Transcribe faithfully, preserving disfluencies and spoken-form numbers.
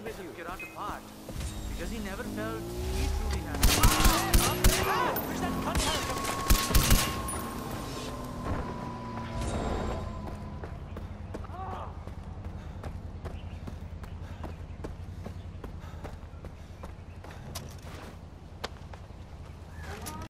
with you. Kirat apart because he never felt he truly had.